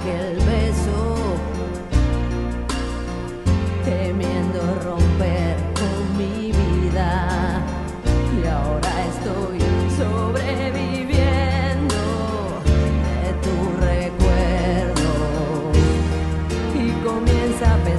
aquel beso, temiendo romper con mi vida. Y ahora estoy sobreviviendo de tu recuerdo y comienza a pensar